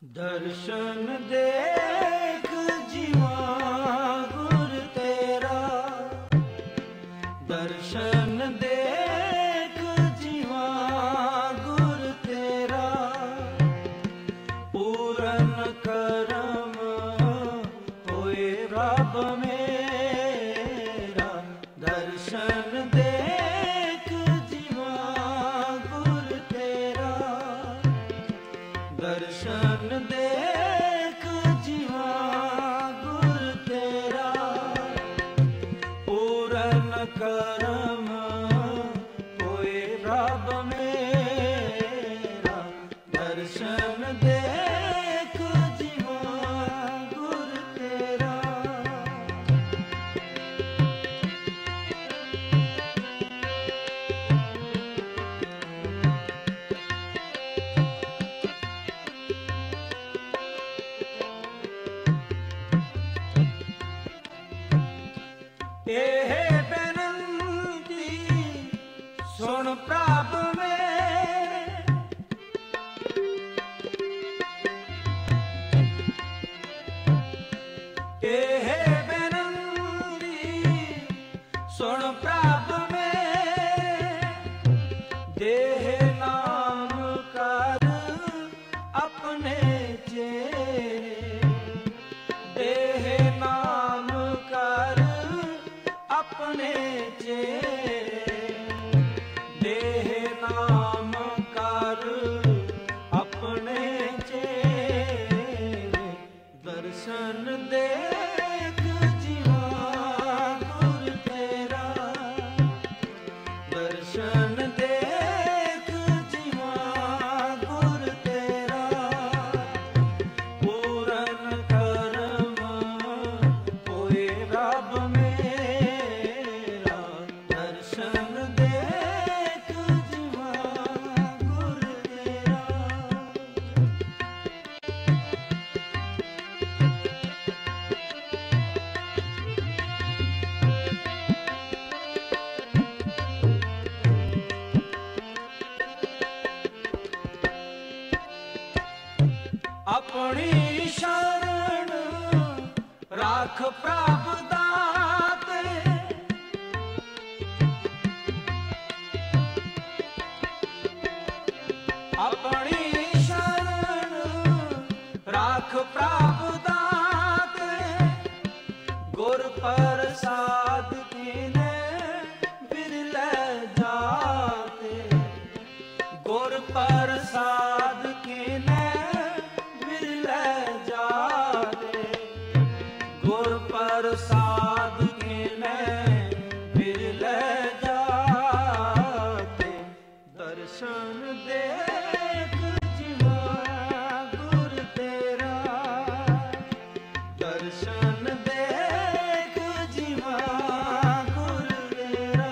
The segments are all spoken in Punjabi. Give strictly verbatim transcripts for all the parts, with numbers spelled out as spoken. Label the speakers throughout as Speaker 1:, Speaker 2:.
Speaker 1: दर्शन देख जीवा गुर तेरा, दर्शन देख जीवा गुर तेरा, पूरन करम होए रब मेरा। दर्शन देख जीवा गुर तेरा, दर्शन देख जीवा गुर तेरा, पूरन करम होए रब मेरा। दर्शन देख जीवा गुर तेरा। एह बेनंती सुन प्रभ मेरे, एह बेनंती सुन प्रभ मेरे, देह नाम कर अपने चेरे, देह नाम कर अपने चेरे, देह नाम कर अपने चेरे। दर्शन देख जीवा गुर तेरा, दर्शन देख जीवा गुर तेरा, पूरन करम होए रब मेरा। दर्शन देख जीवा गुर तेरा। अपनी शरण राख प्रभ दाते, अपनी शरण राख प्रभ दाते, गुर प्रसाद कीने बिरले जाते, गुर प्रसाद कीने बिरले जाते, गुर प्रसाद कीने बिरले जाते। दर्शन देख जीवा गुर तेरा, दर्शन देख जीवा गुर तेरा।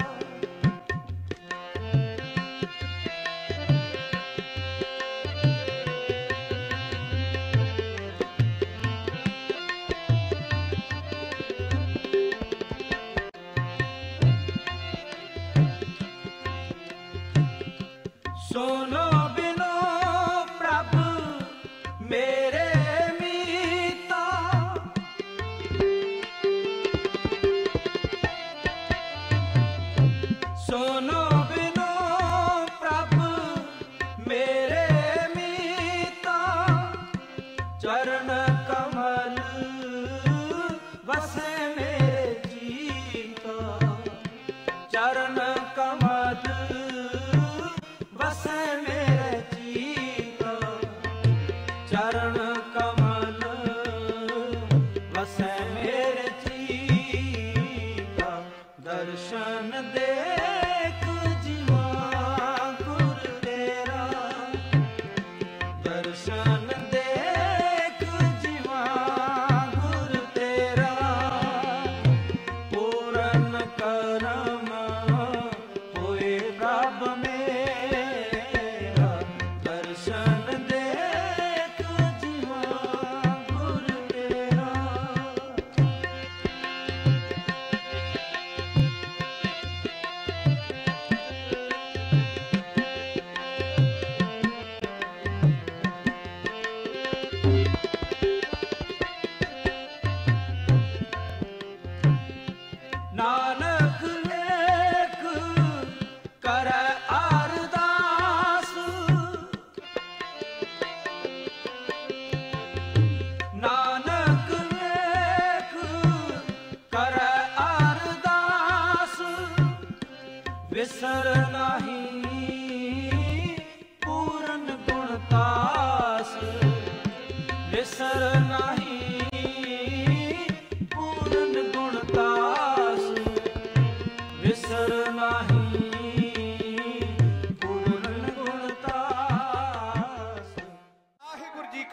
Speaker 1: सुनो बिनो प्रभ मेरे मीता, सुनो बिनो प्रभ मेरे मीता, चरण कमल बसे मेरे जीता, चरण कमल बसे मेरे जीता, चरण कमल बसे मेरे जीता। दर्शन देख जीवा गुर तेरा, दर्शन देख जीवा गुर तेरा, पूरन करम होए रब मेरा। दर्शन देख जीवा गुर तेरा।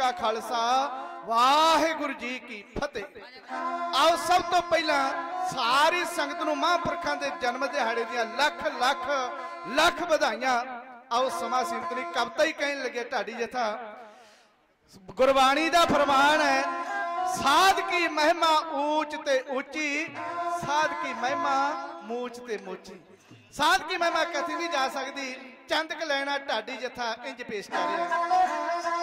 Speaker 2: का खालसा वाहिगुरु जी की फतेह। आओ सब तो पहला सारी संगत नूं महापुरखां दे जन्म दिहाड़े दियां लख लख लख बधाइयां। आओ समा सीमत नहीं कविता ही कहने लगे ढाडी जथा। गुरबाणी दा फरमान है साध की महिमा ऊंच ते ऊंची, साध की महिमा मूच ते मूची। साध की महिमा कथी नहीं जा सकती। चंद क लैना ढाडी जथा इंज पेश कर रहा है।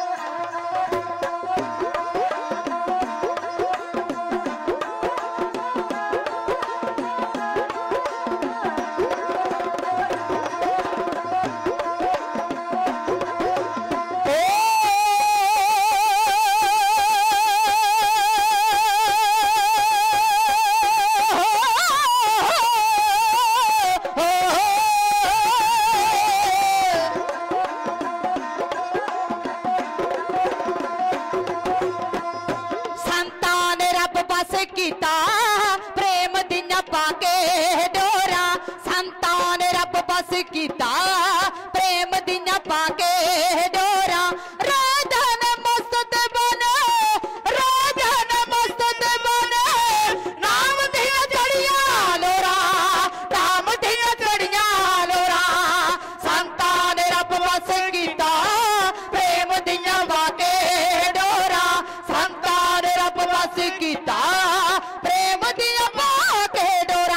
Speaker 3: कीता प्रेम दिया पाके डोरा राधन मस्त बने, राधन मस्त बने नाम दिया चढ़िया लोरा, नाम दिया चढ़िया लोरा। संता ने रब बस कीता प्रेम दिया पाके डोरा, संता ने रब बस कीता प्रेम दिया पाके डोरा।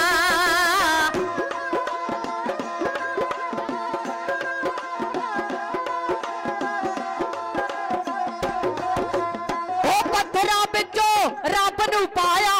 Speaker 3: रब नू पाया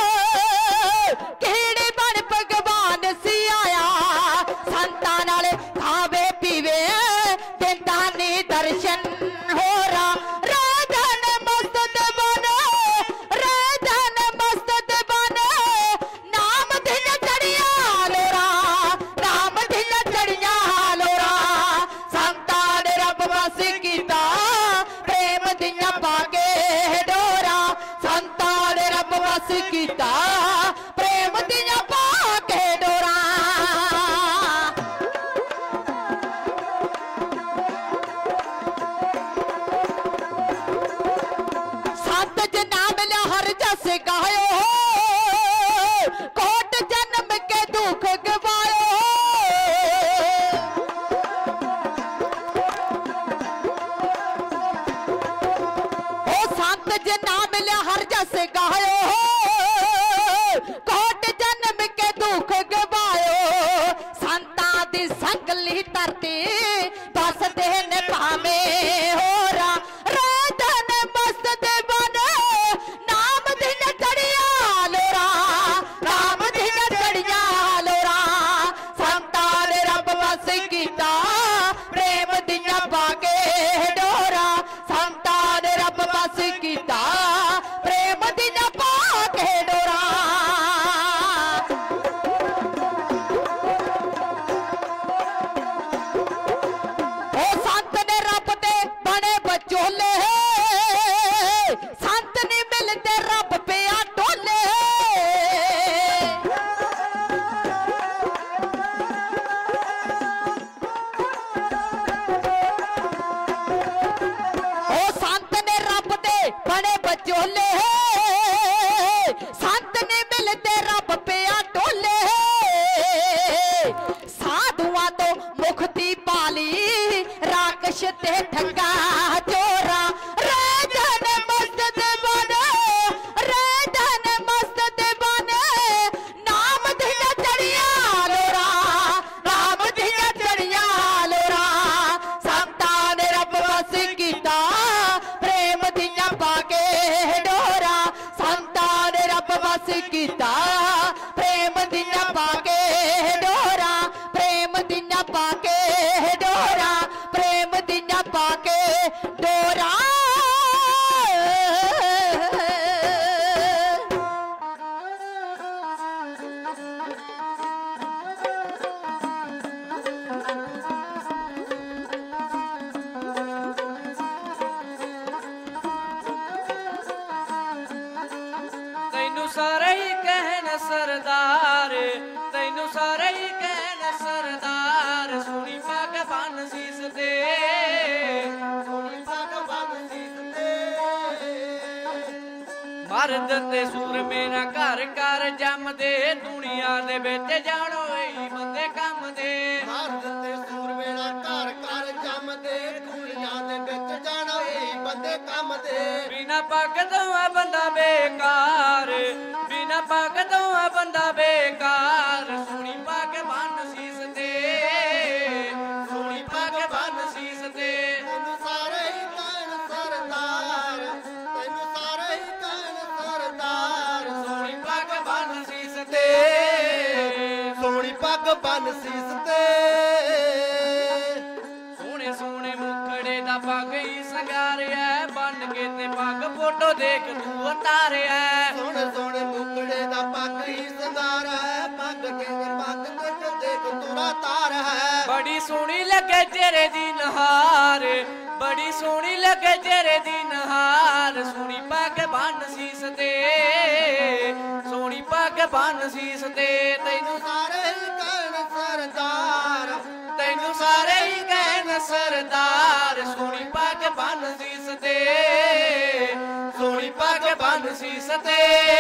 Speaker 3: केड़े बन भगवान सी आया, संतां नाल खावे पीवे देंदा नी दर्शन होरा। राधन मस्त बने, राधन मस्त बने नाम दिया चढ़िया लोरा, नाम दिया चढ़िया लोरा। संतां ने रब बस कीता प्रेम दिया पाके डोरा, संतां ने रब बस कीता प्रेम दिया पाके डोरा। संत जना मिला हर जस गायो, कोट जन्म के दुख गवायो। संत जना मिले हर जस गायो, कोट जन्म के दुख गवायो। संतां दी संगली धरती बस देन भावे होरा। राधन मस्त बने नाम दिया चढ़िया लोरा, नाम दिया चढ़िया लोरा। संतां ने रब बस कीता प्रेम दिया पाके डोरा, संतां ने रब बस कीता प्रेम दिया पाके डोरा। ओ संत ने रब दे बने बचोले, संत नहीं मिलते रब पे टोले। ओ संत ने रब दे बने बचोले, संत ने मिलते रब पे टोले। साधुआ तो मुक्ति पाली राक्षस ते ठगा चोरा। राधन मस्त बने, राधन मस्त बने नाम दिया चढ़िया लोरा, नाम दिया चढ़िया लोरा। संतां ने रब बस कीता प्रेम दिया पाके डोरा, संतां ने रब बस कीता प्रेम दिया पाके डोरा, प्रेम दिया पाके डोरा, प्रेम दिया पाके डोरा।
Speaker 1: तैनू सारे ही कहन सरदार, तैनू सारे ही कहन सरदार। सुनी भगवान सीस दे ਮਰਦ ਤੇ ਸੂਰਮੇ ਨਾ ਘਰ ਘਰ ਜੰਮਦੇ ਦੁਨੀਆ ਦੇ ਵਿੱਚ ਜਾਣੋ ਇਹੀ ਬੰਦੇ ਕੰਮ ਦੇ
Speaker 4: ਮਰਦ ਤੇ ਸੂਰਮੇ ਨਾ ਘਰ ਘਰ ਜੰਮਦੇ ਦੁਨੀਆ ਦੇ ਵਿੱਚ ਜਾਣੋ ਇਹੀ ਬੰਦੇ ਕੰਮ ਦੇ
Speaker 1: ਬਿਨਾ ਪੱਗ ਤੋਂ ਆ ਬੰਦਾ ਬੇਕਾਰ ਬਿਨਾ ਪੱਗ ਤੋਂ ਆ ਬੰਦਾ ਬੇਕਾਰ ਸੋਹਣੀ ਪੱਗ ਬੰਨ ਸੀਸ ਤੇ ਸੋਹਣੀ ਪੱਗ ਬੰਨ ਸੀਸ ਤੇ
Speaker 4: ਤੈਨੂੰ ਸਾਰੇ ਹੀ ਕਹਿਣ ਸਰਦਾਰ ਤੈਨੂੰ ਸਾਰੇ ਹੀ ਕਹਿਣ ਸਰਦਾਰ
Speaker 1: ਸੋਹਣੀ ਪੱਗ ਬੰਨ ਸੀਸ ਤੇ
Speaker 4: ਸੋਹਣੀ ਪੱਗ ਬੰਨ ਸੀਸ ਤੇ
Speaker 1: ਸੋਹਣੇ ਸੋਹਣੇ ਮੁਖੜੇ ਦਾ ਪੱਗ ਹੀ ਸੰਗਾਰਿਆ ਬੰਨ ਕੇ ਤੇ ਪੱਗ ਫੋਟੋ ਦੇਖ ਤੂੰ ਉਤਾਰਿਆ
Speaker 4: ਸੋਹਣੇ ਸੋਹਣੇ ਮੁਕੜੇ ਦਾ ਪੱਗ ਹੀ ਸੰਗਾਰ ਹੈ ਪੱਗ ਕੇ ਪੱਗ ਤੇ ਦੇਖ ਤੁਰਾ ਤਾਰ ਹੈ
Speaker 1: ਬੜੀ ਸੋਹਣੀ ਲੱਗੇ ਤੇਰੇ ਦੀ ਨਹਾਰ ਬੜੀ ਸੋਹਣੀ ਲੱਗੇ ਤੇਰੇ ਦੀ ਨਹਾਰ ਸੋਹਣੀ ਪੱਗ ਬੰਨ ਸੀਸ ਤੇ ਸੋਹਣੀ ਪੱਗ ਬੰਨ ਸੀਸ ਤੇ ਤੈਨੂੰ
Speaker 4: ਸਾਰੇ ਹੀ ਕਹਿਣ ਸਰਦਾਰ
Speaker 1: ਤੈਨੂੰ ਸਾਰੇ ਹੀ ਕਹਿਣ ਸਰਦਾਰ ਸੋਹਣੀ ਪੱਗ ਬੰਨ ਸੀਸ ਤੇ ਸੋਹਣੀ ਪੱਗ ਬੰਨ ਸੀਸ ਤੇ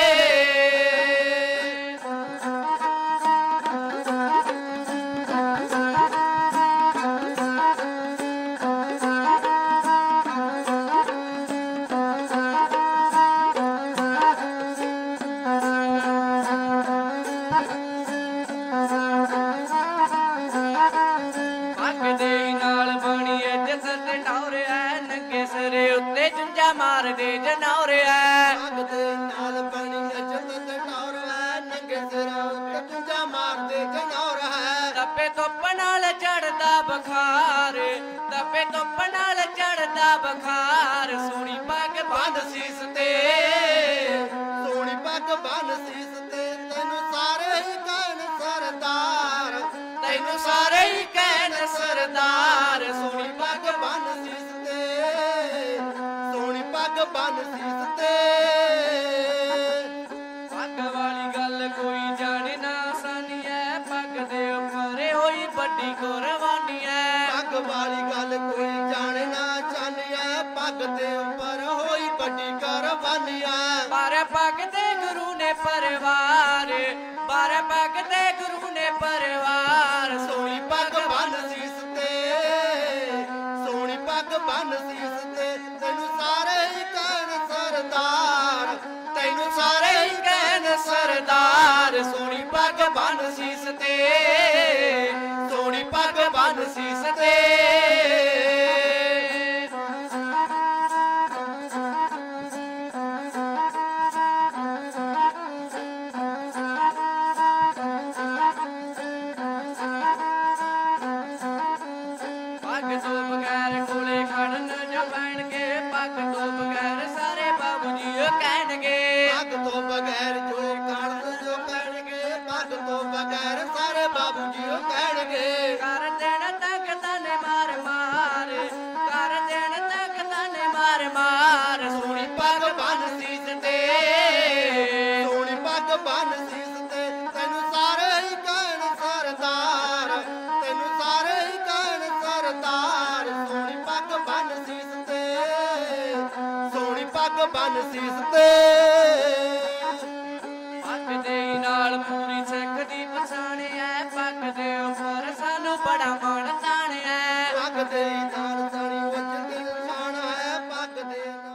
Speaker 1: ਮਾਰਦੇ ਜਨੌਰਿਆ
Speaker 4: ਪੱਗ ਦੇ ਨਾਲ ਬਣੀ ਇੱਜ਼ਤ ਤੇ ਟੌਰ ਹੈ ਨੰਗੇ ਸਿਰਾਂ ਉੱਤੇ ਕੁੰਜਾ ਮਾਰਦੇ ਜਨੌਰ ਹੈ
Speaker 1: ਦੱਬੇ ਧੁੱਪ ਨਾਲ ਚੜਦਾ ਬਖਾਰ ਦੱਬੇ ਧੁੱਪ ਨਾਲ ਚੜਦਾ ਬਖਾਰ ਸੋਹਣੀ ਪੱਗ ਬੰਨ ਸੀਸ ਤੇ
Speaker 4: ਸੋਹਣੀ ਪੱਗ ਬੰਨ ਸੀਸ ਤੇ ਤੈਨੂੰ ਸਾਰੇ ਹੀ ਕਹਿਣ ਸਰਦਾਰ
Speaker 1: ਤੈਨੂੰ ਸਾਰੇ ਹੀ ਕਹਿਣ ਸਰਦਾਰ ਸੋਹਣੀ ਪੱਗ
Speaker 4: ਬੰਨ ਸੀਸ ਤੇ ਸੋਹਣੀ ਪੱਗ ਬੰਨ ਸੀਸ ਤੇ
Speaker 1: ਪੱਗ ਵਾਲੀ ਗੱਲ ਕੋਈ ਜਾਣੇ ਨਾ ਆਸਾਨੀ ਐ ਪੱਗ ਦੇ ਉੱਪਰ ਹੋਈ ਵੱਡੀ ਕੁਰਬਾਨੀ ਐ
Speaker 4: ਪੱਗ ਵਾਲੀ ਗੱਲ ਕੋਈ ਜਾਣੇ ਨਾ ਚਾਨਿਆ ਪੱਗ ਦੇ ਉੱਪਰ ਹੋਈ ਵੱਡੀ ਕੁਰਬਾਨੀ ਐ
Speaker 1: ਪਰ ਪੱਗ ਤੇ ਗੁਰੂ ਨੇ ਪਰਵਾਰ ਪਰ ਪੱਗ ਤੇ ਗੁਰੂ ਨੇ ਪਰਵਾਰ ਸੋਹਣੀ ਪੱਗ ਬੰਨ ਸੀਸ ਤੇ
Speaker 4: ਸੋਹਣੀ ਪੱਗ ਬੰਨ ਸੀਸ ਤੇ ਤੈਨੂੰ ਸਾਰੇ ਹੀ ਕਹਿਣ ਸਰਦਾਰ
Speaker 1: ਤੈਨੂੰ ਸਾਰੇ ਹੀ ਕਹਿਣ ਸਰਦਾਰ ਸੋਹਣੀ ਪੱਗ ਬੰਨ ਸੀਸ ਤੇ ਸੋਹਣੀ ਪੱਗ ਬੰਨ ਸੀਸ ਤੇ ਪੱਗ ਤੋਂ ਬਗੈਰ ਕੋਲੇ ਖੜਨ ਜੋ ਬਹਿਣਗੇ ਪੱਗ ਤੋਂ ਬਗੈਰ ਸਾਰੇ ਬਾਬੂ ਜੀ ਕਹਿਣਗੇ
Speaker 4: ਪੱਗ ਤੋਂ ਬਗੈਰ ਜੋ ਕਾਰਨ ਜੋ ਕਹਿਣਗੇ ਪੱਗ ਤੋਂ ਬਗੈਰ ਸਾਰੇ ਬਾਬੂ ਜੀ ਉਹ ਕਹਿਣਗੇ
Speaker 1: ਕਰ ਦੇਣ ਤੱਕ ਤਾਨੇ ਮਾਰ ਮਾਰ ਕਰ ਦੇਣ ਤੱਕ ਤਾਨੇ ਮਾਰ ਮਾਰ ਸੋਹਣੀ ਪੱਗ ਬੰਨ ਸੀਸ ਤੇ
Speaker 4: ਸੋਹਣੀ ਪੱਗ ਬੰਨ ਸੀਸ ਤੇ ਤੈਨੂੰ ਸਾਰੇ ਹੀ ਕਹਿਣ ਸਰਦਾਰ ਤੈਨੂੰ ਸਾਰੇ ਹੀ ਕਹਿਣ ਸਰਦਾਰ ਸੋਹਣੀ ਪੱਗ ਬੰਨ ਸੀਸ ਤੇ ਸੋਹਣੀ ਪੱਗ ਬੰਨ ਸੀਸ ਤੇ
Speaker 1: ਪੱਗ ਦੇ ਨਾਲ ਪੂਰੀ ਸਿੱਖ ਦੀ ਪਛਾਣ ਐ ਪੱਗ ਦੇ ਉੱਪਰ ਸਾਨੂੰ ਬੜਾ ਮਾਣ ਤਾਣ ਐ
Speaker 4: ਪੱਗ ਦੇ ਨਾਲ ਸਾਣੀ ਵਿੱਚ ਦਿਲ ਸ਼ਾਨ ਹੈ ਪੱਗ ਦੇ ਨਾਲ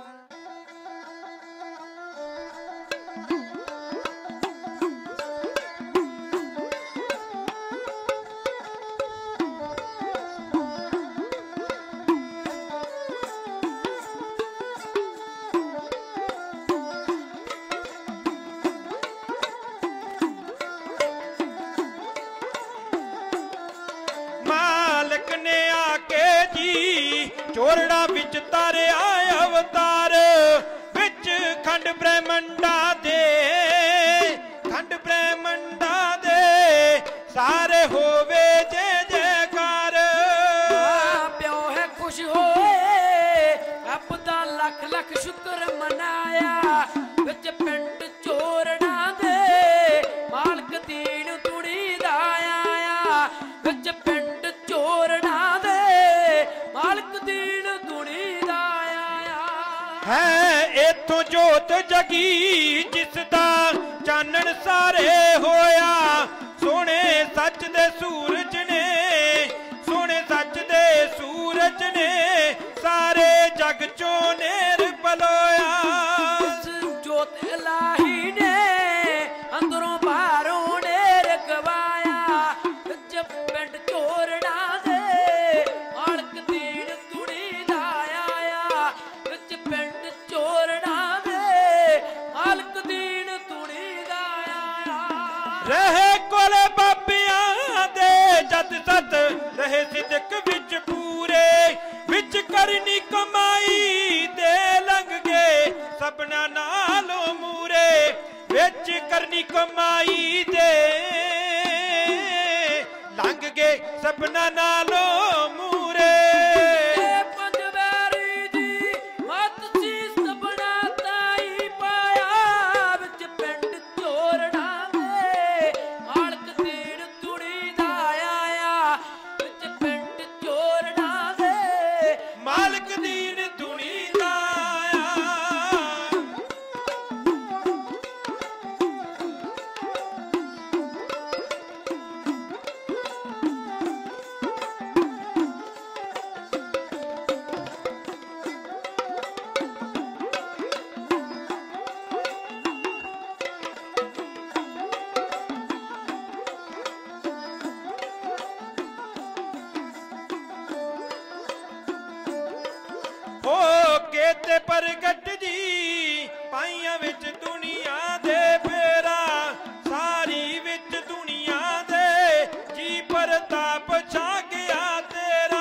Speaker 5: ਮਾਲਕ ਨੇ ਆ ਕੇ ਜੀ ਚੋਰੜਾ ਵਿੱਚ ਤਾਰਿਆ ਅਵਤਾਰ ਵਿੱਚ ਖੰਡ ਬ੍ਰਹਮੰਡਾ ਦੇ ਖੰਡ ਬ੍ਰਹਮੰਡਾ ਦੇ ਸਾਰੇ ਹੋਵੇ ਜੈ ਜੈਕਾਰ
Speaker 1: ਪਿਓ ਹੈ ਖੁਸ਼ ਹੋਏ ਰੱਬ ਦਾ ਲੱਖ ਲੱਖ ਸ਼ੁਕਰ ਮਨਾਇਆ ਵਿੱਚ ਪਿੰਡ ਚੋਰੜਾ ਦੇ ਮਾਲਕ ਦੀਨ ਤੁੜੀ ਦਾ ਆਇਆ ਵਿੱਚ ਪਿੰਡ ਚੋਰੜਾ ਦੇ ਮਾਲਕ ਦੀਨ ਤੁੜੀ ਦਾ ਆਇਆ
Speaker 5: ਹੈ ਇਥੋਂ ਜੋਤ जगी जिसदा चानन सारे होया सोने सच दे सूरज ने सोने सच दे सूरज ने सारे जग चों नेर पलोया
Speaker 1: जोत इलाही ने अंदरों बाहरों नेर गवाया जब पिंड चोरना दे मालक दीन तुड़ी दा आया विच पिंड चोरना दे मालक दीन तुड़ी दा आया
Speaker 5: रहे कोले बाबियां दे जद सत रहे सिदक विच पूरे विच करनी कमाई दे लंघ गए सबना नालों मूरे विच करनी कमाई दे लंघ गए सबना नालों मूरे
Speaker 1: पंजवारी दी मत सी सबना ताई पाया विच पिंड चोरना दे मालक दीन तुड़ी दा आया विच पिंड चोरना दे
Speaker 5: मालक दीन दुनी दा आया हो के ते प्रगट जी पाइयां विच दुनिया दे फेरा सारी विच दुनिया दे जी प्रताप छा गया तेरा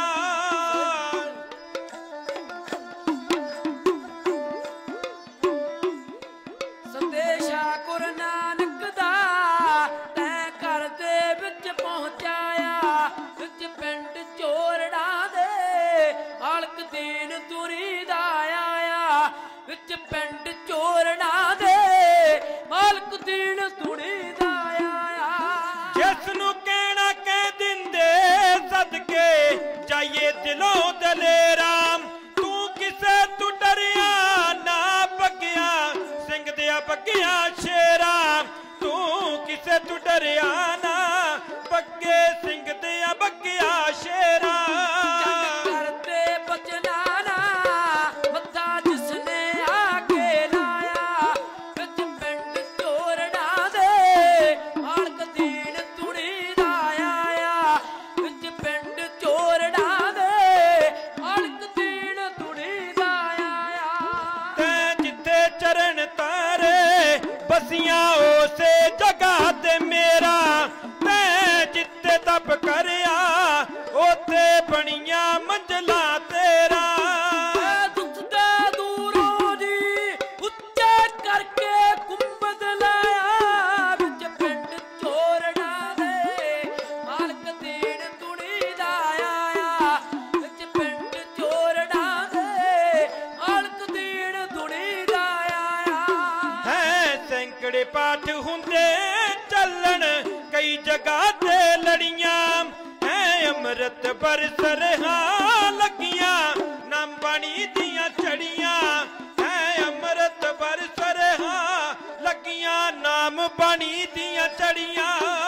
Speaker 1: संदेशा गुरु नानक दा तैं घर दे विच पहुंचाया विच पिंड चोरना दे मालक दीन तुरी दा आया विच पिंड चोरना दे मालक दीन तुरी दा आया
Speaker 5: जिस नू कहना कह दिंदे सदके जाइए दिलों दलेरा तू किसे तू डरिया ना बगिया सिंह दिया बगिया शेरा तू किसे तू डरिया ना बगे सिंह दिया बगिया शेरा
Speaker 1: करते बचना ना मत्था जिसने आके लाया विच पिंड चोरना दे मालक दीन तुड़ी दा आया विच पिंड चोरना दे मालक दीन तुड़ी दा आया
Speaker 5: तैं जिथे चरण तारे बसियां उसे जगह ते मेरा तैं जिथे तप करया ओथे बनिया मंजला तेरा
Speaker 1: दुख दे दूरों जी ਉੱਚੇ करके गुंबद लाया विच पिंड चोरना दे मालक दीन तुड़ी दा आया विच पिंड चोरना दे मालक दीन तुड़ी दा आया
Speaker 5: है सैकड़े पाठ हुंदे ਚੱਲਣ कई जगह ते लड़ियां है अमृत बरसर हां लगियां नाम बाणी दियां चढ़ियां है अमृत बरसर हां लगियां नाम बाणी दियां चढ़ियां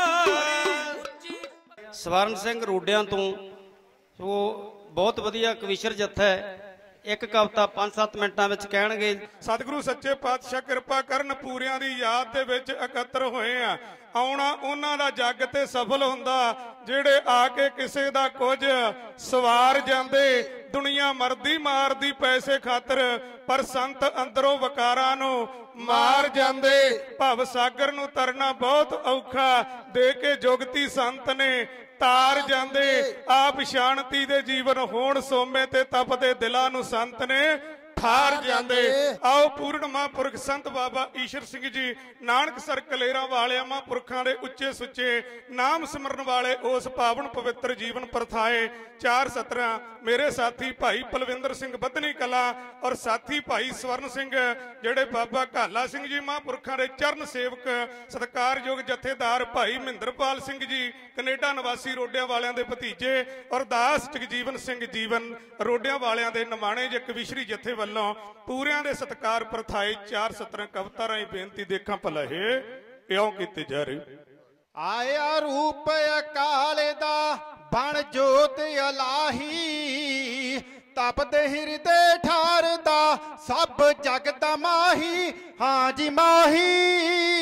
Speaker 6: ਸਵਰਨ ਸਿੰਘ ਰੋਡਿਆਂ ਤੋਂ ਸੋ ਬਹੁਤ ਵਧੀਆ ਕਵੀਸ਼ਰ ਜੱਥਾ ਹੈ ਇੱਕ ਕਵਿਤਾ ਪੰਜ ਸੱਤ ਮਿੰਟਾਂ ਵਿੱਚ ਕਹਿਣਗੇ।
Speaker 7: ਸਤਿਗੁਰੂ ਸੱਚੇ ਪਾਤਸ਼ਾਹ ਕਿਰਪਾ ਕਰਨ ਪੂਰਿਆਂ ਦੀ ਯਾਦ ਦੇ ਵਿੱਚ ਇਕੱਤਰ ਹੋਏ ਆ ਆਉਣਾ ਉਹਨਾਂ ਦਾ ਜੱਗ ਤੇ ਸਫਲ ਹੁੰਦਾ ਜਿਹੜੇ ਆ ਕੇ ਕਿਸੇ ਦਾ ਕੁਝ ਸਵਾਰ ਜਾਂਦੇ ਦੁਨੀਆ ਮਰਦੀ ਮਾਰਦੀ ਪੈਸੇ ਖਾਤਰ ਪਰ ਸੰਤ ਅੰਦਰੋਂ ਵਕਾਰਾਂ ਨੂੰ ਮਾਰ ਜਾਂਦੇ ਭਵ ਸਾਗਰ ਨੂੰ ਤਰਨਾ ਬਹੁਤ ਔਖਾ ਦੇ ਕੇ ਜੁਗਤੀ ਸੰਤ ਨੇ ਤਾਰ ਜਾਂਦੇ ਆਪ ਸ਼ਾਂਤੀ ਦੇ ਜੀਵਨ ਹੋਣ ਸੋਮੇ ਤੇ ਤਪਦੇ ਦਿਲਾਂ ਨੂੰ ਸੰਤ ਨੇ ਠਾਰ ਜਾਂਦੇ। आओ पूर्ण महापुरख संत बाबा ईश्वर सिंह जी नानकसर कलेरा वाले महापुरखों के उच्चे सुच्चे नाम सिमरन वाले उस पावन पवित्र जीवन प्रथाए चार सत्रह मेरे साथी भाई पलविंदर सिंह बदनी कला और साथी भाई स्वर्ण सिंह जेडे बाबा घाला सिंह जी महापुरखों के चरण सेवक सत्कारयोग जथेदार भाई महिंदरपाल सिंह जी कनेडा निवासी रोडिया वालियां दे भतीजे और दास जगजीवन सिंह जीवन रोडिया वालियां दे निमाणे जे कविशरी जथे ਵੱਲੋਂ ਪੂਰਿਆਂ ਦੇ ਸਤਿਕਾਰ ਪ੍ਰਥਾਈ ਚਾਰ ਸਤਰਾਂ ਕਵਿਤਾ ਰਾਹੀਂ ਬੇਨਤੀ ਦੇਖਾਂ ਭਲਹੇ ਇਉਂ ਕੀਤੀ ਜਾ ਰਹੀ।
Speaker 4: ਆਇਆ ਰੂਪ ਅਕਾਲ ਦਾ ਬਣ ਜੋਤ ਅਲਾਹੀ, ਤਪਦੇ ਹਿਰਦੇ ਠਾਰਦਾ ਸਭ ਜਗ ਦਾ ਮਾਹੀ, ਹਾਂ ਜੀ ਮਾਹੀ।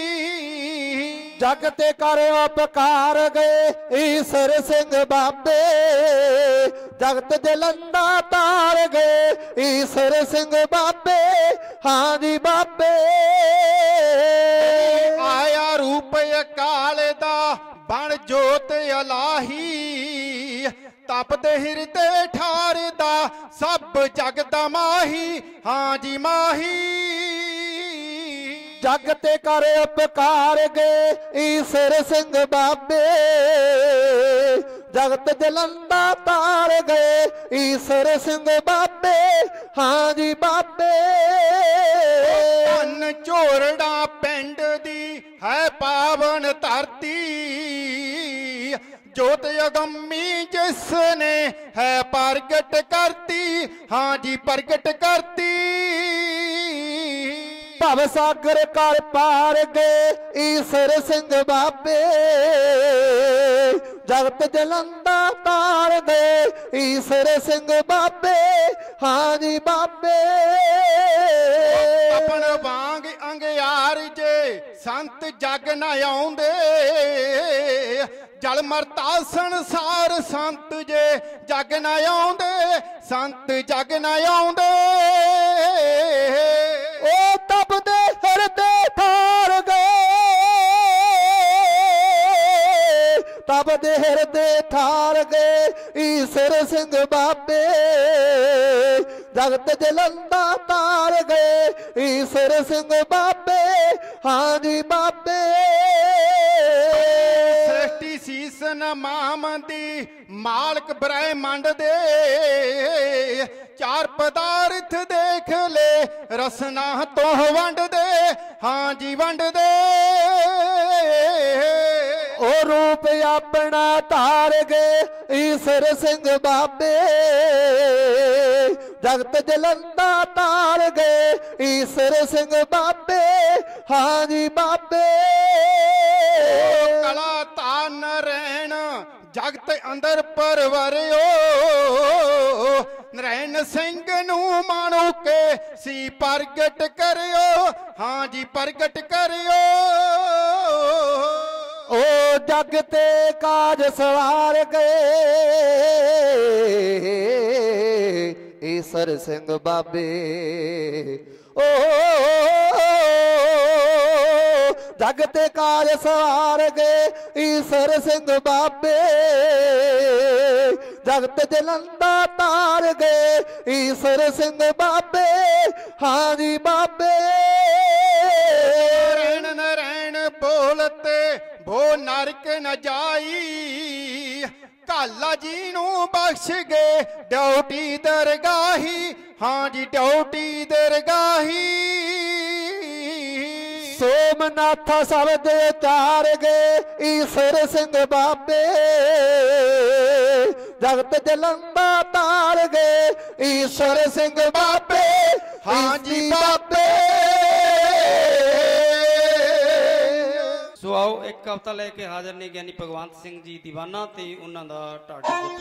Speaker 8: ਜਗ ਤੇ ਕਰ ਉਪਕਾਰ ਗਏ ਈਸਰ ਸਿੰਘ ਬਾਬੇ, ਜਗਤ ਜਲੰਦਾ ਤਾਰ ਗਏ ਈਸਰ ਸਿੰਘ ਬਾਬੇ, ਹਾਂ ਜੀ ਬਾਬੇ।
Speaker 4: ਆਇਆ ਰੂਪ ਅਕਾਲ ਦਾ ਬਣ ਜੋਤ ਅਲਾਹੀ, ਤਪਦੇ ਹਿਰਦੇ ਠਾਰਦਾ ਸਭ ਜਗ ਦਾ ਮਾਹੀ, ਹਾਂ ਜੀ ਮਾਹੀ।
Speaker 8: ਜਗ ਤੇ ਕਰ ਉਪਕਾਰ ਗਏ ਈਸਰ ਸਿੰਘ ਬਾਬੇ, ਜਗਤ ਜਲੰਦਾ ਤਾਰ ਗਏ ਈਸਰ ਸਿੰਘ ਬਾਬੇ, ਹਾਂ ਜੀ ਬਾਬੇ।
Speaker 4: ਧੰਨ ਝੋਰੜਾ ਪਿੰਡ ਦੀ ਹੈ ਪਾਵਨ ਧਰਤੀ, ਜੋਤ ਅਗੰਮੀ ਜਿਸ ਨੇ ਹੈ ਪ੍ਰਗਟ ਕਰਤੀ, ਹਾਂ ਜੀ ਪ੍ਰਗਟ ਕਰਤੀ।
Speaker 8: ਭਵ ਸਾਗਰ ਕਰ ਪਾਰ ਗਏ ਈਸਰ ਸਿੰਘ ਬਾਬੇ, ਜਗਤ ਜਲੰਦਾ ਤਾਰ ਗਏ ਈਸਰ ਸਿੰਘ ਬਾਬੇ, ਹਾਂ ਜੀ ਬਾਬੇ।
Speaker 4: ਆਪਣ ਵਾਂਗ ਅੰਗਿਆਰ ਜੇ ਸੰਤ ਜਗ ਨਾ ਆਉਂਦੇ, ਜਲ ਮਰਤਾ ਸੰਸਾਰ ਸੰਤ ਜੇ ਜਗ ਨਾ ਆਉਂਦੇ, ਸੰਤ ਜਗ ਨਾ ਆਉਂਦੇ।
Speaker 8: ਉਹ ਤਪਦੇ ਹਿਰਦੇ ਠਾਰ ਗਏ, ਤਪਦੇ ਹਿਰਦੇ ਠਾਰ ਗਏ ਈਸਰ ਸਿੰਘ ਬਾਬੇ, ਜਗਤ ਜਲੰਦਾ ਤਾਰ ਗਏ ਈਸਰ ਸਿੰਘ ਬਾਬੇ, ਹਾਂ ਜੀ ਬਾਬੇ।
Speaker 4: ਸ੍ਰਿਸ਼ਟੀ ਸੀਸ ਨਮਾਮ ਦੀ ਮਾਲਕ ਬ੍ਰਹਿਮੰਡ ਦੇ, ਚਾਰ ਪਦਾਰਥ ਦੇਖ ਲੈ ਰਸਨਾ ਤੋਂ ਵੰਡਦੇ, ਹਾਂ ਜੀ ਵੰਡਦੇ।
Speaker 8: ਉਹ ਰੂਪ ਆਪਣਾ ਧਾਰ ਗਏ ਈਸਰ ਸਿੰਘ ਬਾਬੇ, ਜਗਤ ਜਲੰਦਾ ਤਾਰ ਗਏ ਈਸਰ ਸਿੰਘ ਬਾਬੇ, ਹਾਂ ਜੀ ਬਾਬੇ।
Speaker 4: ਕਲਾ ਤਾਂ ਨਰੈਣ ਜਗਤ ਅੰਦਰ ਪਰਵਰਿਓ, ਨਰੈਣ ਸਿੰਘ ਨੂੰ ਮਾਣੋ ਕੇ ਸੀ ਪ੍ਰਗਟ ਕਰਿਓ, ਹਾਂ ਜੀ ਪ੍ਰਗਟ ਕਰਿਓ।
Speaker 8: ਓ ਜਗ ਤੇ ਕਾਜ ਸਵਾਰ ਗਏ ਈਸਰ ਸਿੰਘ ਬਾਬੇ, ਓ ਜਗ ਤੇ ਕਾਜ ਸਵਾਰ ਗਏ ਈਸਰ ਸਿੰਘ ਬਾਬੇ, ਜਗਤ ਜਲੰਦਾ ਤਾਰ ਗਏ ਈਸਰ ਸਿੰਘ ਬਾਬੇ, ਹਾਂ ਜੀ ਬਾਬੇ।
Speaker 4: ਨਰੈਣ ਨਰੈਣ ਬੋਲਤੇ ਭੋ ਨਰਕ ਨ ਜਾਈ, ਕਾਲਾ ਜੀ ਨੂੰ ਬਖਸ਼ ਗਏ ਡਿਊਟੀ ਦਰਗਾਹੀ, ਹਾਂ ਜੀ ਡਿਊਟੀ ਦਰਗਾਹੀ।
Speaker 8: ਸੋਮਨਾਥਾ ਸਭ ਦੇ ਚਾਰ ਗਏ ਈਸਰ ਸਿੰਘ ਬਾਬੇ, ਜਗਤ ਜਲੰਦਾ ਤਾਰ ਗਏ ਈਸਰ ਸਿੰਘ ਬਾਬੇ, ਹਾਂ ਜੀ ਬਾਬੇ।
Speaker 6: ਸੋ ਆਓ ਇੱਕ ਕਵਿਤਾ ਲੈ ਕੇ ਹਾਜ਼ਰ ਨੇ ਗਿਆਨੀ ਭਗਵੰਤ ਸਿੰਘ ਜੀ ਦੀਵਾਨਾ ਤੇ ਉਹਨਾਂ ਦਾ ਢਾਡੀ ਪੁੱਤ।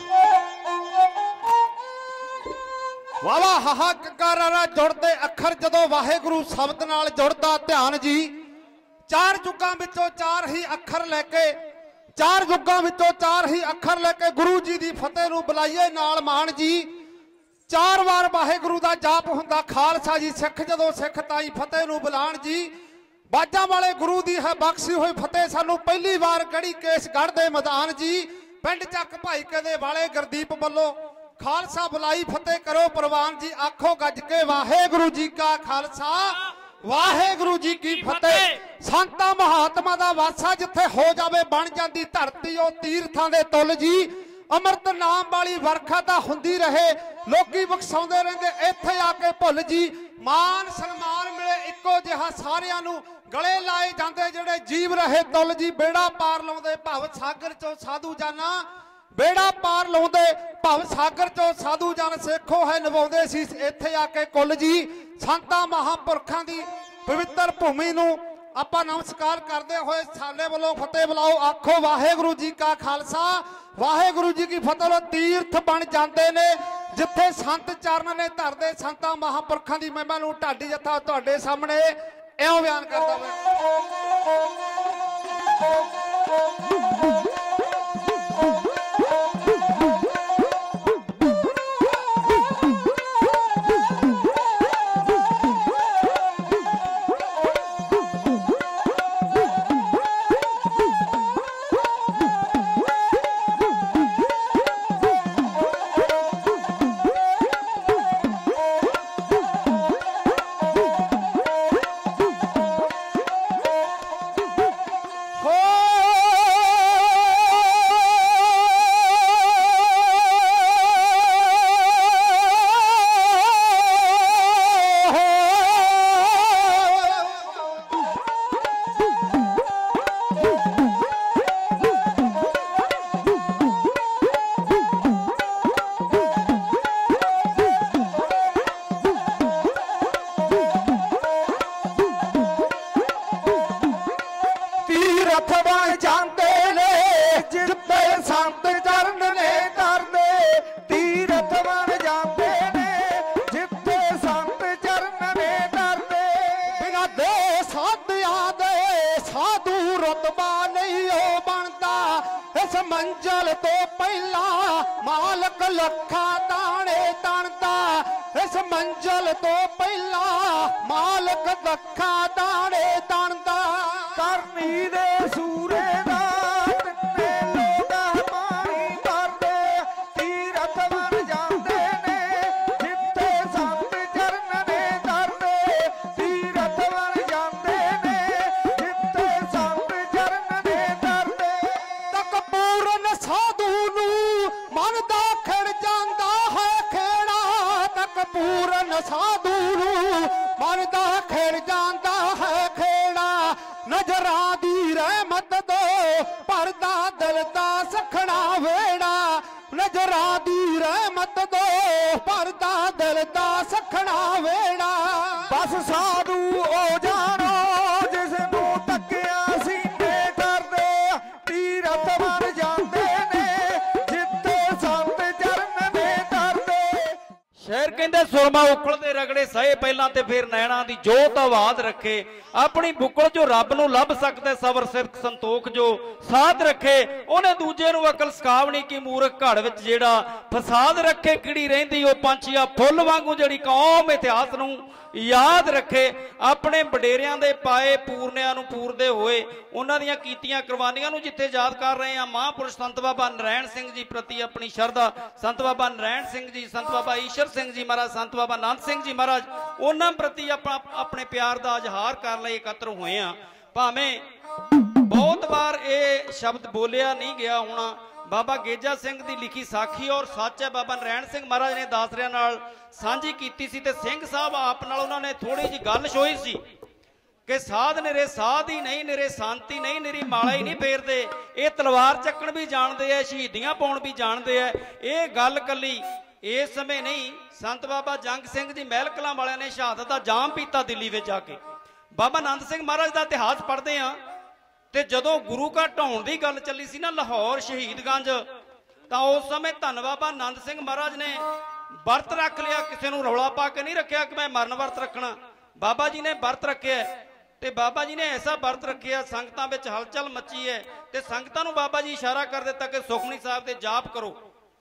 Speaker 4: ਵਾਹ ਵਾਹ ਹਾਹਾ ਕਕਾਰਾ ਜੁੜਦੇ ਅੱਖਰ ਜਦੋਂ ਵਾਹਿਗੁਰੂ ਸ਼ਬਦ ਨਾਲ ਜੁੜਦਾ ਧਿਆਨ ਜੀ। ਚਾਰ ਯੁੱਗਾਂ ਵਿੱਚੋਂ ਚਾਰ ਹੀ ਅੱਖਰ ਲੈ ਕੇ, ਚਾਰ ਯੁੱਗਾਂ ਵਿੱਚੋਂ ਚਾਰ ਹੀ ਅੱਖਰ ਲੈ ਕੇ ਗੁਰੂ ਜੀ ਦੀ ਫਤਿਹ ਨੂੰ ਬੁਲਾਈਏ ਨਾਲ ਮਾਣ ਜੀ। ਚਾਰ ਵਾਰ ਵਾਹਿਗੁਰੂ ਦਾ ਜਾਪ ਹੁੰਦਾ ਖਾਲਸਾ ਜੀ, ਸਿੱਖ ਜਦੋਂ ਸਿੱਖ ਤਾਈ ਫਤਿਹ ਨੂੰ ਬੁਲਾਣ ਜੀ। ਬਾਜਾਂ ਵਾਲੇ ਗੁਰੂ ਦੀ ਹੈ ਬਖਸ਼ੀ ਹੋਈ ਫਤਿਹ ਸਾਨੂੰ ਪਹਿਲੀ ਵਾਰ ਗੜੀ ਕੇਸਗੜ੍ਹ ਦੇ ਮੈਦਾਨ ਜੀ। ਪਿੰਡ ਚੱਕ ਭਾਈ ਕਦੇ ਵਾਲੇ ਗੁਰਦੀਪ ਵੱਲੋਂ ਖਾਲਸਾ ਬੁਲਾਈ ਫਤਿਹ ਕਰੋ ਪ੍ਰਵਾਨ ਜੀ। ਆਖੋ ਗੱਜ ਕੇ ਵਾਹਿਗੁਰੂ ਜੀ ਕਾ ਖਾਲਸਾ ਵਾਹਿਗੁਰੂ ਜੀ ਕੀ ਫਤਿਹ। ਸੰਤਾਂ ਮਹਾਤਮਾ ਦਾ ਵਾਸਾ ਜਿੱਥੇ ਹੋ ਜਾਵੇ ਬਣ ਜਾਂਦੀ ਧਰਤੀ ਉਹ ਤੀਰਥਾਂ ਦੇ ਤੁਲ ਜੀ। ਅੰਮ੍ਰਿਤ ਨਾਮ ਵਾਲੀ ਵਰਖਾ ਤਾਂ ਹੁੰਦੀ ਰਹੇ, ਲੋਕੀ ਬਖਸ਼ਾਉਂਦੇ ਰਹਿੰਦੇ ਇੱਥੇ ਆ ਕੇ ਭੁੱਲ ਜੀ। ਮਾਨ ਸਨਮਾਨ ਮਿਲੇ ਇੱਕੋ ਜਿਹਾ ਸਾਰਿਆਂ ਨੂੰ, ਗਲੇ ਲਾਏ ਜਾਂਦੇ ਜਿਹੜੇ ਜੀਵ ਰਹੇ ਤੁਲ ਜੀ। ਬੇੜਾ ਪਾਰ ਲਾਉਂਦੇ ਭਵ ਸਾਗਰ ਚੋਂ ਸਾਧੂ ਜਾਨਾ, ਬੇੜਾ ਪਾਰ ਲਾਉਂਦੇ
Speaker 8: ਭਵ ਸਾਗਰ ਚੋਂ ਸਾਧੂ ਜਨ ਸੇਖੋ ਹੈ ਨਿਭਾਉਂਦੇ ਸੀ ਇੱਥੇ ਆ ਕੇ ਕੁੱਲ ਜੀ ਸੰਤਾਂ ਮਹਾਂਪੁਰਖਾਂ ਦੀ ਪਵਿੱਤਰ ਭੂਮੀ ਨੂੰ ਆਪਾਂ ਨਮਸਕਾਰ ਕਰਦੇ ਹੋਏ ਸਾਡੇ ਵੱਲੋਂ ਫਤਿਹ ਬੁਲਾਓ। ਆਖੋ ਵਾਹਿਗੁਰੂ ਜੀ ਕਾ ਖਾਲਸਾ ਵਾਹਿਗੁਰੂ ਜੀ ਕੀ ਫਤਿਹ। ਤੀਰਥ ਬਣ ਜਾਂਦੇ ਨੇ ਜਿੱਥੇ ਸੰਤ ਚਰਨ ਨੇ ਧਰਦੇ ਸੰਤਾਂ ਮਹਾਂਪੁਰਖਾਂ ਦੀ ਮਹਿਮਾ ਨੂੰ ਢਾਡੀ ਜੱਥਾ ਤੁਹਾਡੇ ਸਾਹਮਣੇ ਇਉਂ ਬਿਆਨ ਕਰਦਾ ਵਾ। ਮੰਜ਼ਲ ਤੋਂ ਪਹਿਲਾਂ ਮਾਲਕ ਲੱਖਾਂ ਦਾਣੇ ਤਣਦਾ ਇਸ ਮੰਜ਼ਲ ਤੋਂ ਪਹਿਲਾਂ ਮਾਲਕ ਲੱਖਾਂ ਦਾਣੇ ਤਣਦਾ ਕਰਨੀ ਦੇ ਸੂਰੇ ਦਾ ਤਿੰਨੇ ਲੋਟਾ ਪਾਣੀ ਭਰਦੇ ਤੀਰਥ ਬਣ ਜਾਂਦੇ ਨੇ ਜਿੱਥੇ ਸੰਤ ਚਰਨ ਨੇ ਧਰਦੇ ਤੀਰਥ ਬਣ ਜਾਂਦੇ ਨੇ ਜਿੱਥੇ ਸੰਤ ਚਰਨ ਨੇ ਧਰਦੇ ਤੱਕ ਪੂਰਨ ਸਾਧੂ ਨੂੰ ਮਨ ਦਾ ਖਿੜ ਜਾਂਦਾ ਹੈ ਖੇੜਾ ਤੱਕ ਪੂਰਨ ਸਾਧੂ ਨੂੰ ਮਨ ਦਾ ਖਿੜ ਜਾਂਦਾ ਹੈ ਖੇੜਾ ਨਜ਼ਰਾਂ ਦੀ ਰਹਿਮਤ ਦੋ ਭਰਦਾ ਦਿਲ ਦਾ ਸਖਣਾ ਵੇੜਾ ਨਜ਼ਰਾਂ ਦੀ ਰਹਿਮਤ ਦੋ ਭਰਦਾ ਦਿਲ ਦਾ ਸਖਣਾ ਵੇੜਾ ਬਸ ਸਾਧੂ ਉਹ ਜਾਣੋ ਜਿਸ ਨੂੰ ਤੱਕਿਆ ਸੀਨੇ ਕਰਦੇ ਤੀਰਥ ਬਣ ਜਾਂਦੇ ਨੇ ਜਿੱਥੇ ਸੰਤ ਚਰਨ ਨੇ ਧਰਦੇ।
Speaker 6: ਸ਼ੇਰ ਕਹਿੰਦੇ ਸੁਰਮਾ ਉਖਲਦੇ ਰਗੜੇ ਸਹੇ ਪਹਿਲਾਂ ਤੇ ਫਿਰ ਨੈਣਾ ਦੀ ਜੋਤ ਆਵਾਜ਼ ਰੱਖੇ ਆਪਣੀ ਬੁੱਕਲ ਜੋ ਰੱਬ ਨੂੰ ਲੱਭ ਸਕਦਾ ਸਬਰ ਸਿਰਕ ਸੰਤੋਖ ਜੋ ਸਾਧ ਰੱਖੇ ਉਹਨੇ ਦੂਜੇ ਨੂੰ ਅਕਲ ਸਿਖਾਵਣੀ ਕੀ ਮੂਰਖ ਘੜ ਵਿੱਚ ਜਿਹੜਾ ਫਸਾਦ ਰੱਖੇ ਕਿਹੜੀ ਰਹਿੰਦੀ ਉਹ ਪੰਛੀਆ ਫੁੱਲ ਵਾਂਗੂ ਜਿਹੜੀ ਕੌਮ ਇਤਿਹਾਸ ਨੂੰ ਯਾਦ ਰੱਖੇ ਆਪਣੇ ਵਡੇਰਿਆਂ ਦੇ ਪਾਏ ਪੂਰਨਿਆਂ ਨੂੰ ਪੂਰਦੇ ਹੋਏ ਉਹਨਾਂ ਦੀਆਂ ਕੀਤੀਆਂ ਕੁਰਬਾਨੀਆਂ ਨੂੰ ਜਿੱਥੇ ਯਾਦ ਕਰ ਰਹੇ ਆ ਮਹਾਂਪੁਰਸ਼ ਸੰਤ ਬਾਬਾ ਨਰੈਣ ਸਿੰਘ ਜੀ ਪ੍ਰਤੀ ਆਪਣੀ ਸ਼ਰਧਾ ਸੰਤ ਬਾਬਾ ਨਰੈਣ ਸਿੰਘ ਜੀ ਸੰਤ ਬਾਬਾ ਈਸ਼ਰ ਸਿੰਘ ਜੀ ਮਹਾਰਾਜ ਸੰਤ ਬਾਬਾ ਆਨੰਦ ਸਿੰਘ ਜੀ ਮਹਾਰਾਜ ਉਹਨਾਂ ਪ੍ਰਤੀ ਆਪਣਾ ਆਪਣੇ ਪਿਆਰ ਦਾ ਇਜ਼ਹਾਰ ਕਰਨ ਲਈ ਇਕੱਤਰ ਹੋਏ ਆ। ਭਾਵੇਂ ਬਹੁਤ ਵਾਰ ਇਹ ਸ਼ਬਦ ਬੋਲਿਆ ਨਹੀਂ ਗਿਆ ਹੋਣਾ ਬਾਬਾ ਗੇਜਾ ਸਿੰਘ ਦੀ ਲਿਖੀ ਸਾਖੀ ਔਰ ਸੱਚ ਹੈ ਬਾਬਾ ਨਰੈਣ ਸਿੰਘ ਮਹਾਰਾਜ ਨੇ ਦਾਸਰਿਆਂ ਨਾਲ ਸਾਂਝੀ ਕੀਤੀ ਸੀ ਤੇ ਸਿੰਘ ਸਾਹਿਬ ਆਪ ਨਾਲ ਉਹਨਾਂ ਨੇ ਥੋੜੀ ਜਿਹੀ ਗੱਲ ਛੋਈ ਸੀ ਕਿ ਸਾਧ ਨਿਰੇ ਸਾਧ ਹੀ ਨਹੀਂ ਨਿਰੇ ਸ਼ਾਂਤੀ ਨਹੀਂ ਨਿਰੀ ਮਾਲਾ ਹੀ ਨਹੀਂ ਫੇਰਦੇ ਇਹ ਤਲਵਾਰ ਚੱਕਣ ਵੀ ਜਾਣਦੇ ਆ ਸ਼ਹੀਦੀਆਂ ਪਾਉਣ ਵੀ ਜਾਣਦੇ ਆ। ਇਹ ਗੱਲ ਕੱਲੀ ਇਸ ਸਮੇਂ ਨਹੀਂ ਸੰਤ ਬਾਬਾ ਜੰਗ ਸਿੰਘ ਜੀ ਮਹਿਲ ਕਲਾਂ ਵਾਲਿਆਂ ਨੇ ਸ਼ਹਾਦਤ ਦਾ ਜਾਮ ਪੀਤਾ ਦਿੱਲੀ ਵਿੱਚ ਜਾ ਕੇ। ਬਾਬਾ ਆਨੰਦ ਸਿੰਘ ਮਹਾਰਾਜ ਦਾ ਇਤਿਹਾਸ ਪੜ੍ਹਦੇ ਆ ਤੇ ਜਦੋਂ ਗੁਰੂ ਘਰ ਢਾਉਣ ਦੀ ਗੱਲ ਚੱਲੀ ਸੀ ਨਾ ਲਾਹੌਰ ਸ਼ਹੀਦਗੰਜ ਤਾਂ ਉਸ ਸਮੇਂ ਧੰਨ ਬਾਬਾ ਆਨੰਦ ਸਿੰਘ ਮਹਾਰਾਜ ਨੇ ਵਰਤ ਰੱਖ ਲਿਆ ਕਿਸੇ ਨੂੰ ਰੌਲਾ ਪਾ ਕੇ ਨਹੀਂ ਰੱਖਿਆ ਕਿ ਮੈਂ ਮਰਨ ਵਰਤ ਰੱਖਣਾ ਬਾਬਾ ਜੀ ਨੇ ਵਰਤ ਰੱਖਿਆ ਤੇ ਬਾਬਾ ਜੀ ਨੇ ਐਸਾ ਵਰਤ ਰੱਖਿਆ ਸੰਗਤਾਂ ਵਿੱਚ ਹਲਚਲ ਮੱਚੀ ਹੈ ਤੇ ਸੰਗਤਾਂ ਨੂੰ ਬਾਬਾ ਜੀ ਇਸ਼ਾਰਾ ਕਰ ਦਿੱਤਾ ਕਿ ਸੁਖਮਨੀ ਸਾਹਿਬ ਦੇ ਜਾਪ ਕਰੋ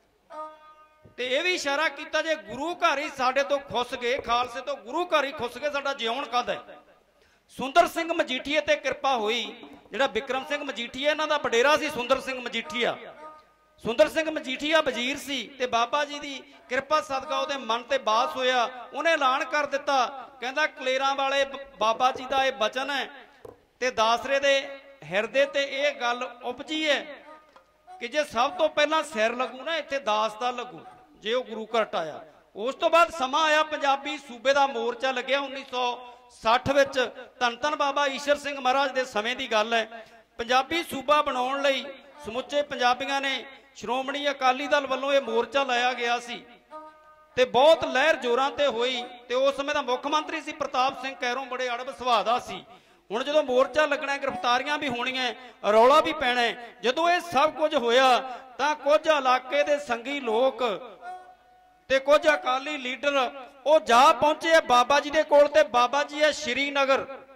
Speaker 6: ਤੇ ਇਹ ਵੀ ਇਸ਼ਾਰਾ ਕੀਤਾ ਜੇ ਗੁਰੂ ਘਰ ਹੀ ਸਾਡੇ ਤੋਂ ਖੁੱਸ ਗਏ ਖਾਲਸੇ ਤੋਂ ਗੁਰੂ ਘਰ ਹੀ ਖੁੱਸ ਗਏ ਸਾਡਾ ਜਿਉਣ ਕਦ ਹੈ। ਸੁੰਦਰ ਸਿੰਘ ਮਜੀਠੀਏ ਤੇ ਕਿਰਪਾ ਹੋਈ ਜਿਹੜਾ ਬਿਕਰਮ ਸਿੰਘ ਮਜੀਠੀਆ ਇਹਨਾਂ ਦਾ ਵਡੇਰਾ ਸੀ ਸੁੰਦਰ ਸਿੰਘ ਮਜੀਠੀਆ ਸੁੰਦਰ ਸਿੰਘ ਮਜੀਠੀਆ ਵਜ਼ੀਰ ਸੀ ਤੇ ਬਾਬਾ ਜੀ ਦੀ ਕਿਰਪਾ ਸਦਕਾ ਉਹਦੇ ਮਨ ਤੇ ਬਾਸ ਹੋਇਆ ਉਹਨੇ ਐਲਾਨ ਕਰ ਦਿੱਤਾ ਕਹਿੰਦਾ ਕਲੇਰਾਂ ਵਾਲੇ ਬਾਬਾ ਜੀ ਦਾ ਇਹ ਬਚਨ ਹੈ ਤੇ ਦਾਸਰੇ ਦੇ ਹਿਰਦੇ ਤੇ ਇਹ ਗੱਲ ਉਪਜੀ ਹੈ ਕਿ ਜੇ ਸਭ ਤੋਂ ਪਹਿਲਾਂ ਸਿਰ ਲੱਗੂ ਨਾ ਇੱਥੇ ਦਾਸ ਦਾ ਲੱਗੂ ਜੇ ਉਹ ਗੁਰੂ ਘਰ ਟਾਇਆ। ਉਸ ਤੋਂ ਬਾਅਦ ਸਮਾਂ ਆਇਆ ਪੰਜਾਬੀ ਸੂਬੇ ਦਾ ਮੋਰਚਾ ਲੱਗਿਆ ਉੱਨੀ ਸੌ ਸੱਠ ਵਿੱਚ ਧੰਨ ਧੰਨ ਬਾਬਾ ਈਸ਼ਰ ਸਿੰਘ ਮਹਾਰਾਜ ਦੇ ਸਮੇਂ ਦੀ ਗੱਲ ਹੈ। ਪੰਜਾਬੀ ਸੂਬਾ ਬਣਾਉਣ ਲਈ ਸਮੁੱਚੇ ਪੰਜਾਬੀਆਂ ਨੇ ਸ਼੍ਰੋਮਣੀ ਅਕਾਲੀ ਦਲ ਵੱਲੋਂ ਇਹ ਮੋਰਚਾ ਲਾਇਆ ਗਿਆ ਸੀ ਤੇ ਬਹੁਤ ਲਹਿਰ ਜ਼ੋਰਾਂ ਤੇ ਹੋਈ ਤੇ ਉਸ ਸਮੇਂ ਦਾ ਮੁੱਖ ਮੰਤਰੀ ਸੀ ਪ੍ਰਤਾਪ ਸਿੰਘ ਕੈਰੋਂ, ਬੜੇ ਅੜਬ ਸੁਭਾਅ ਦਾ ਸੀ। ਹੁਣ ਜਦੋਂ ਮੋਰਚਾ ਲੱਗਣਾ, ਗ੍ਰਿਫਤਾਰੀਆਂ ਵੀ ਹੋਣੀਆਂ, ਰੌਲਾ ਵੀ ਪੈਣਾ, ਜਦੋਂ ਇਹ ਸਭ ਕੁਝ ਹੋਇਆ ਤਾਂ ਕੁਝ ਇਲਾਕੇ ਦੇ ਸੰਗੀ ਲੋਕ ਤੇ ਕੁਝ ਅਕਾਲੀ ਲੀਡਰ ਉਹ ਜਾ ਪਹੁੰਚੇ ਬਾਬਾ ਜੀ ਦੇ ਕੋਲ ਤੇ ਬਾਬਾ ਜੀ ਹੈ ਸ਼੍ਰੀਨਗਰ